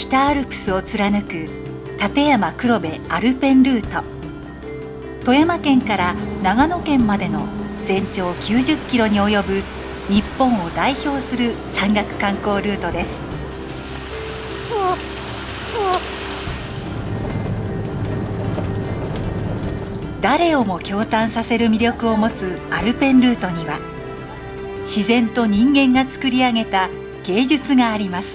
北アルプスを貫く立山黒部アルペンルート。富山県から長野県までの全長90キロに及ぶ日本を代表する山岳観光ルートです。誰をも驚嘆させる魅力を持つアルペンルートには、自然と人間が作り上げた芸術があります。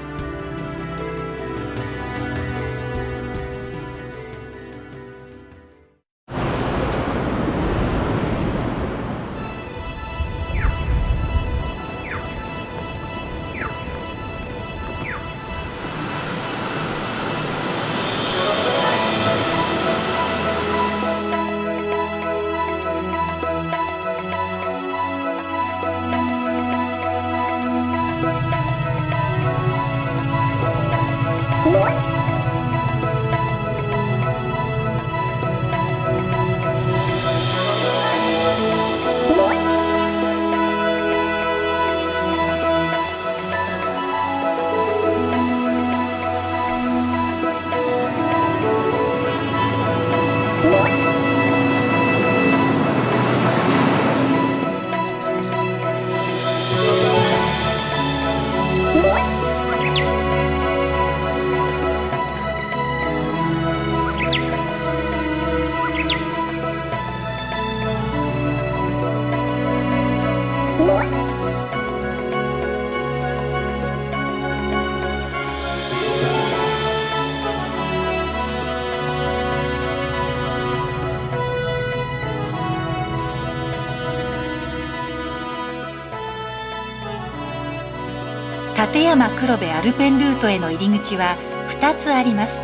立山黒部アルペンルートへの入り口は2つあります。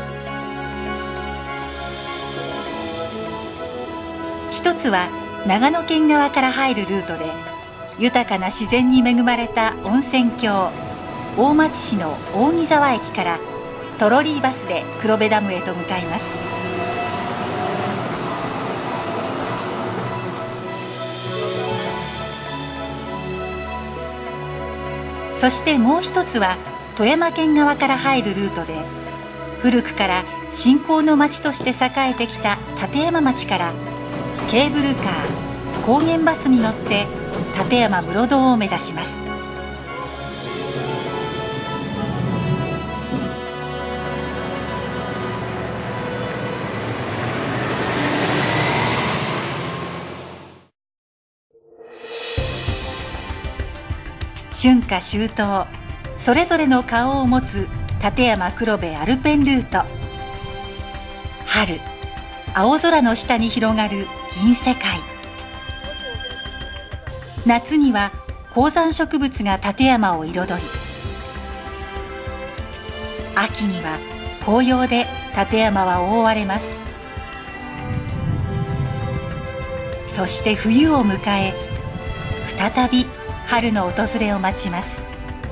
一つは長野県側から入るルートで、豊かな自然に恵まれた温泉郷大町市の扇沢駅からトロリーバスで黒部ダムへと向かいます。そしてもう一つは富山県側から入るルートで、古くから信仰の町として栄えてきた立山町からケーブルカー、高原バスに乗って立山室堂を目指します。春夏秋冬、それぞれの顔を持つ立山黒部アルペンルート。春、青空の下に広がる銀世界。夏には高山植物が立山を彩り、秋には紅葉で立山は覆われます。そして冬を迎え、再び春の訪れを待ちます。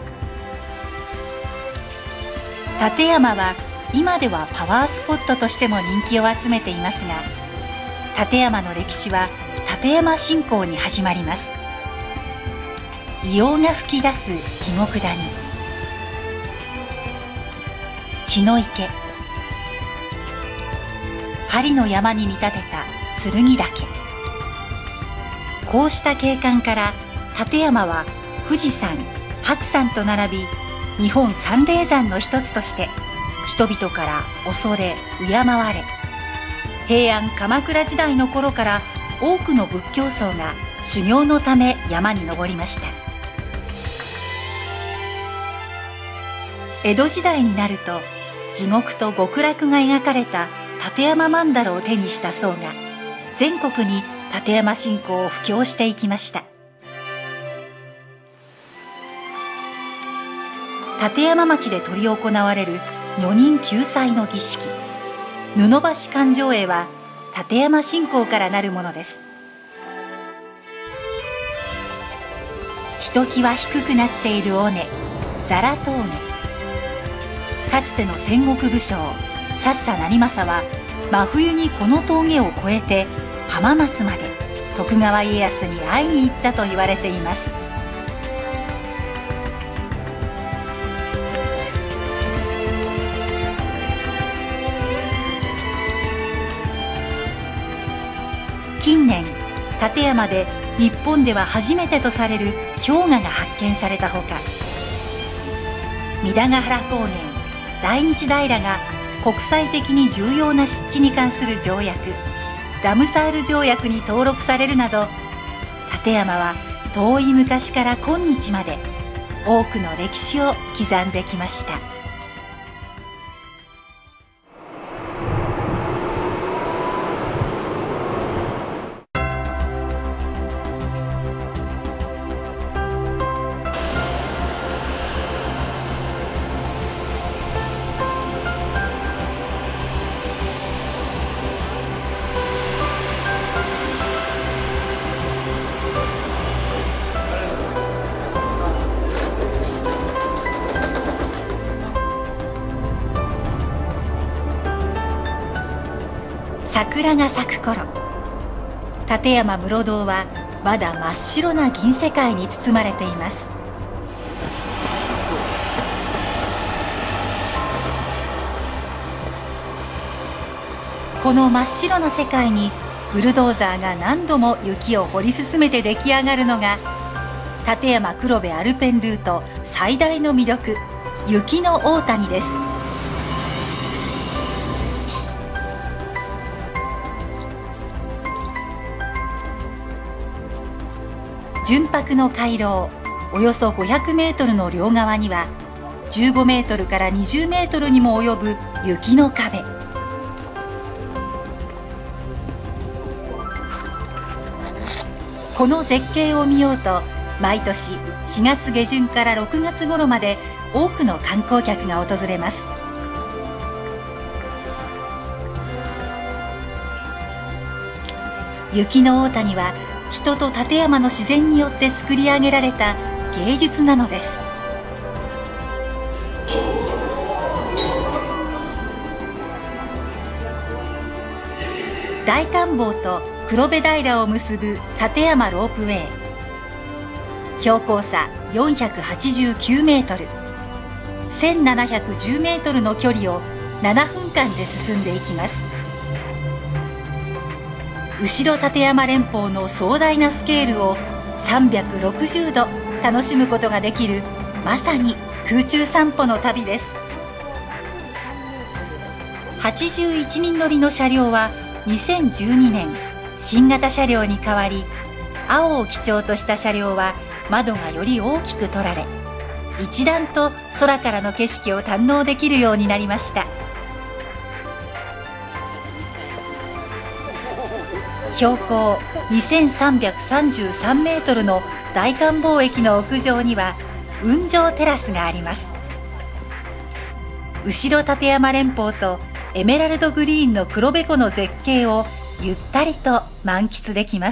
立山は今ではパワースポットとしても人気を集めていますが、立山の歴史は立山信仰に始まります。硫黄が噴き出す地獄谷、血の池、針の山に見立てた剣岳。こうした景観から立山は富士山、白山と並び、日本三霊山の一つとして人々から恐れ敬われ、平安鎌倉時代の頃から多くの仏教僧が修行のため山に登りました。江戸時代になると、地獄と極楽が描かれた立山曼荼羅を手にした僧が全国に立山信仰を布教していきました。立山町で執り行われる女人救済の儀式、布橋灌頂会は立山信仰からなるものです。ひときわ低くなっている尾根、座羅峠。かつての戦国武将薩佐成政は真冬にこの峠を越えて浜松まで徳川家康に会いに行ったと言われています。 立山で日本では初めてとされる氷河が発見されたほか、三田ヶ原高原、大日平が国際的に重要な湿地に関する条約、ラムサール条約に登録されるなど、立山は遠い昔から今日まで多くの歴史を刻んできました。桜が咲く頃、立山室堂はまだ真っ白な銀世界に包まれています。この真っ白な世界にブルドーザーが何度も雪を掘り進めて出来上がるのが立山黒部アルペンルート最大の魅力、雪の大谷です。純白の回廊、およそ500メートルの両側には15メートルから20メートルにも及ぶ雪の壁。この絶景を見ようと毎年4月下旬から6月頃まで多くの観光客が訪れます。雪の大谷は人と立山の自然によって作り上げられた芸術なのです。大観峰と黒部平を結ぶ立山ロープウェイ、標高差489メートル、1710メートルの距離を7分間で進んでいきます。後ろ立山連峰の壮大なスケールを360度楽しむことができる、まさに空中散歩の旅です。81人乗りの車両は2012年新型車両に変わり、青を基調とした車両は窓がより大きく取られ、一段と空からの景色を堪能できるようになりました。標高2333メートルの大観峰駅の屋上には雲上テラスがあります。後ろ立山連峰とエメラルドグリーンの黒部湖の絶景をゆったりと満喫できます。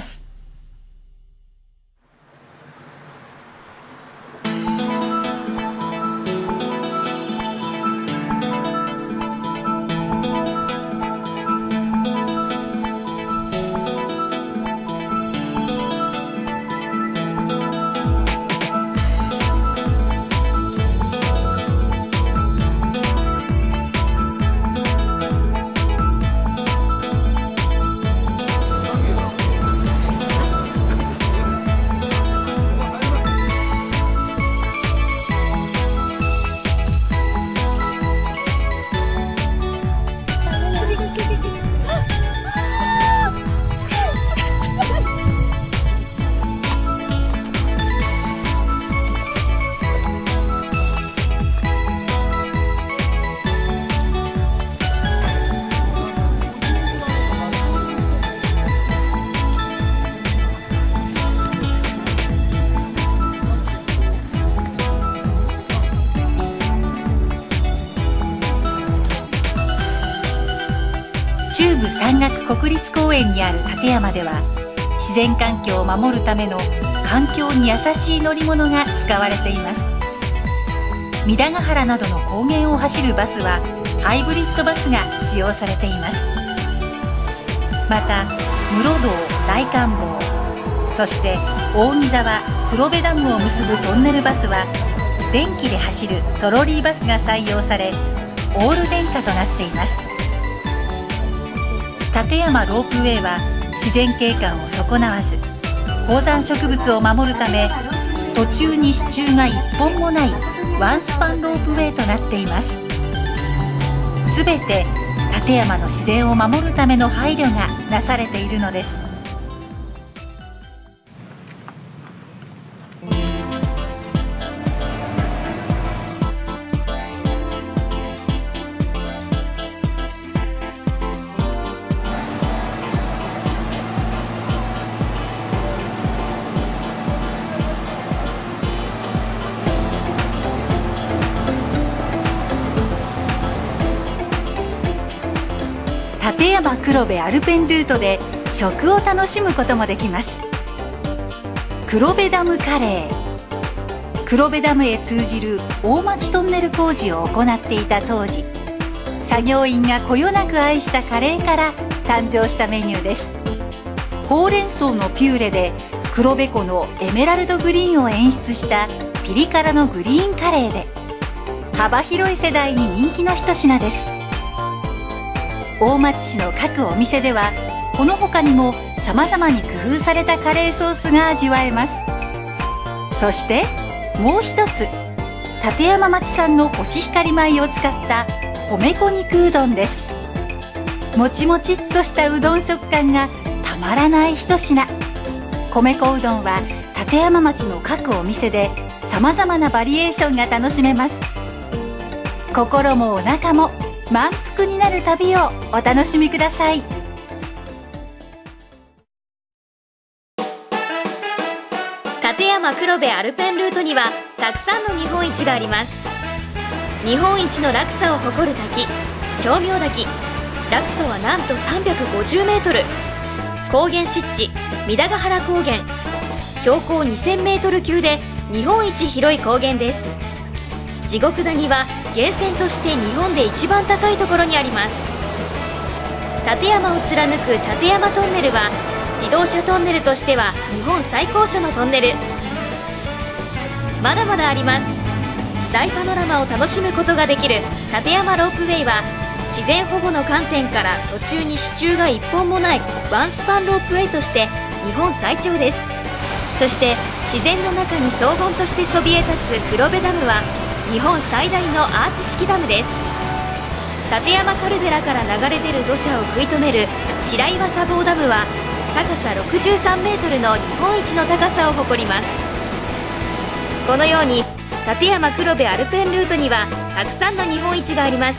中部山岳国立公園にある立山では、自然環境を守るための環境に優しい乗り物が使われています。三田ヶ原などの高原を走るバスはハイブリッドバスが使用されています。また室堂大観峰、そして扇沢黒部ダムを結ぶトンネルバスは電気で走るトロリーバスが採用され、オール電化となっています。立山ロープウェイは自然景観を損なわず、 高山植物を守るため、途中に支柱が1本もないワンスパンロープウェイとなっています。すべて立山の自然を守るための配慮がなされているのです。立山黒部アルペンルートで食を楽しむこともできます。黒部ダムカレー。黒部ダムへ通じる大町トンネル工事を行っていた当時、作業員がこよなく愛したカレーから誕生したメニューです。ほうれん草のピューレで黒部湖のエメラルドグリーンを演出したピリ辛のグリーンカレーで、幅広い世代に人気の一品です。大町市の各お店ではこの他にもさまざまに工夫されたカレーソースが味わえます。そしてもう一つ、立山町産のコシヒカリ米を使った米粉肉うどんです。もちもちっとしたうどん食感がたまらない一品。米粉うどんは立山町の各お店でさまざまなバリエーションが楽しめます。心もお腹も満腹になる旅をお楽しみください。 立山黒部アルペンルートにはたくさんの日本一があります。日本一の落差を誇る滝、称名滝。落差はなんと350メートル。高原湿地、三田ヶ原高原。標高2000メートル級で日本一広い高原です。地獄谷は源泉として日本で一番高いところにあります。立山を貫く立山トンネルは自動車トンネルとしては日本最高所のトンネル。まだまだあります。大パノラマを楽しむことができる立山ロープウェイは自然保護の観点から途中に支柱が1本もないワンスパンロープウェイとして日本最長です。そして自然の中に荘厳としてそびえ立つ黒部ダムは日本最大のアーチ式ダムです。立山カルデラから流れ出る土砂を食い止める白岩砂防ダムは高さ63メートルの日本一の高さを誇ります。このように立山黒部アルペンルートにはたくさんの日本一があります。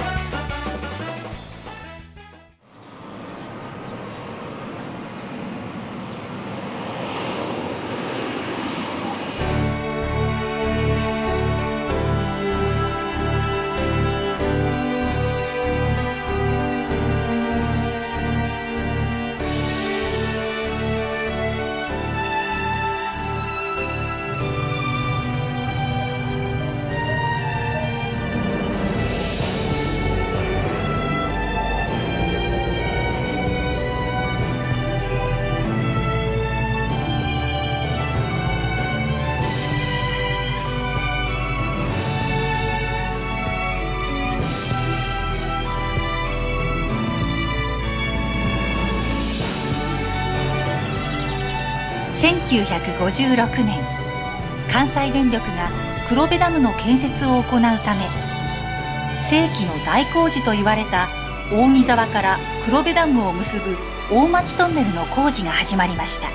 1956年、関西電力が黒部ダムの建設を行うため、世紀の大工事と言われた扇沢から黒部ダムを結ぶ大町トンネルの工事が始まりました。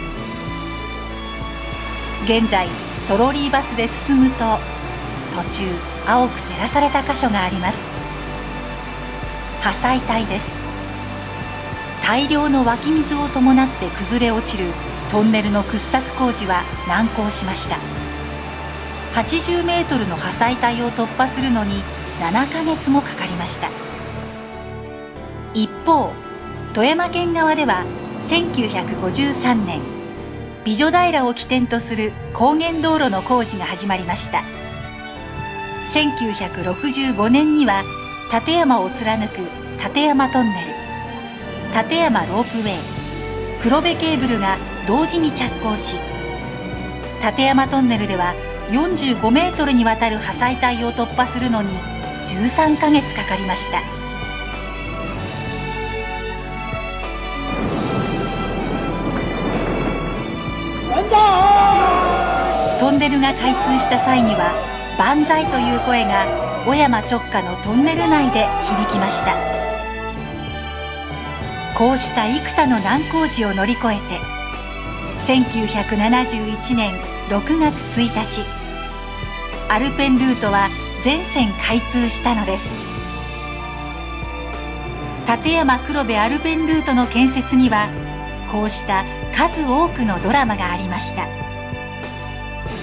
現在トロリーバスで進むと途中青く照らされた箇所があります。破砕帯です。大量の湧き水を伴って崩れ落ちるトンネルの掘削工事は難航しました。80メートルの破砕帯を突破するのに7ヶ月もかかりました。一方、富山県側では1953年、美女平を起点とする高原道路の工事が始まりました。1965年には立山を貫く立山トンネル、立山ロープウェイ、黒部ケーブルが同時に着工し、立山トンネルでは45メートルにわたる破砕帯を突破するのに13ヶ月かかりました。 ネルが開通した際には万歳という声が小山直下のトンネル内で響きました。こうした幾多の難工事を乗り越えて1971年6月1日アルペンルートは全線開通したのです。立山黒部アルペンルートの建設にはこうした数多くのドラマがありました。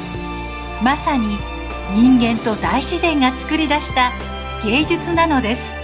まさに人間と大自然が作り出した芸術なのです。